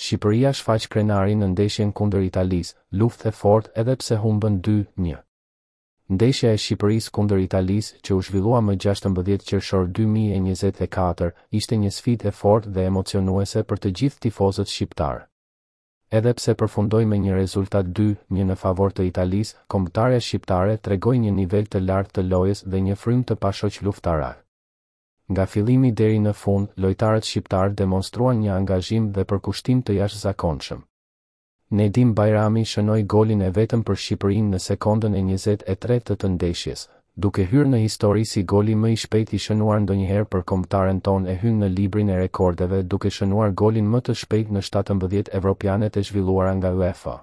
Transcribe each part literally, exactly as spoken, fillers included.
Shqipëria shfaq krenarin në ndeshjen kundër Italisë, luftë e fortë edhe pse humbën dy një. Ndeshja e Shqipërisë kundër Italisë, që u zhvillua më gjashtëmbëdhjetë qershor dy mijë e njëzet e katër, ishte një sfidë e fortë dhe emocionuese për të gjithë tifozët shqiptar. Edhe pse përfundoi me një rezultat dy një në favor të Italisë, kombëtarja shqiptare tregoi një nivel të lartë të lojës dhe një frymë të pashoq luftare. Nga fillimi deri në fund, lojtarët shqiptar demonstruan një angazhim dhe përkushtim të jashtëzakonshëm. Nedim Bajrami shënoi golin e vetëm për Shqipërinë në sekondën e njëzet e tretë të të ndeshjes, duke hyrë në histori si goli më i shpejt i shënuar ndonjëherë për kombëtaren ton e hyn në librin e rekordeve duke shënuar golin më të shpejt në shtatëmbëdhjetë evropianet e zhvilluara nga UEFA.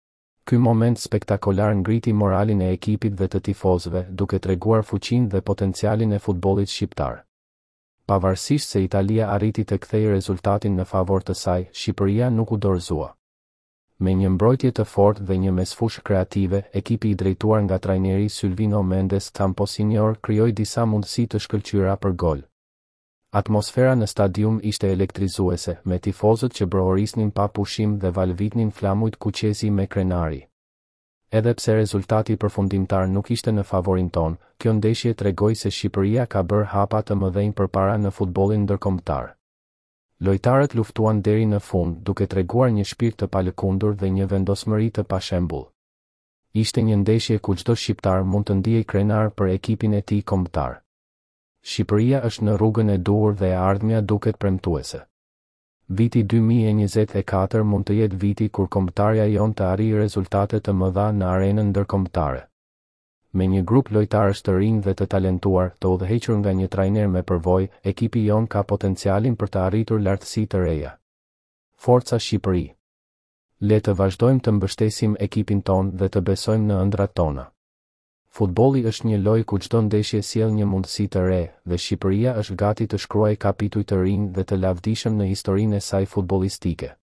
Ky moment spektakolar ngriti moralin e ekipit dhe të tifozëve, duke treguar fuqinë dhe potencialin e futbollit shqiptar. Pavarësisht se Italia arriti të kthejë rezultatin në favor të saj, Shqipëria nuk u dorëzua. Me një mbrojtje të fortë dhe një mesfushë kreative, ekipi i drejtuar nga trajneri Silvino Mendes Camposinor krijoi disa mundësi të shkëlqyera për gol. Atmosfera në stadium ishte elektrizuese, me tifozët që brohorisnin pa pushim dhe valvitnin flamujt kuqezi me krenari. Edhe pse rezultati përfundimtar nuk ishte në favorin ton, kjo ndeshje tregoi se Shqipëria ka bërë hapa të mëdhenj përpara në futbollin ndërkombëtar. Lojtarët luftuan deri në fund, duke treguar një shpirt të palëkundur dhe një vendosmëri të pashembull. Ishte një ndeshje ku çdo shqiptar mund të ndiej krenar për ekipin e tij kombëtar. Shqipëria është në rrugën e duhur dhe e ardhmja duket premtuese. Viti dy mijë e njëzet e katër mund të jetë viti kur kombëtarja jon të arrijë rezultate të mëdha në arenën ndërkombëtare. Me një grup lojtarësh të rinj dhe të talentuar, të udhëhequr nga një trajner me përvojë, ekipi jon ka potencialin për të arritur lartësi të reja. Forca Shqipëri. Le të vazhdojmë të mbështesim ekipin ton dhe të besojmë në ëndrat tona. Futbolli është një lojë ku çdo ndeshje sjell një mundësi të re, dhe Shqipëria është gati të shkruajë kapituj të rinj dhe të lavdishëm në historinë e saj futbollistike.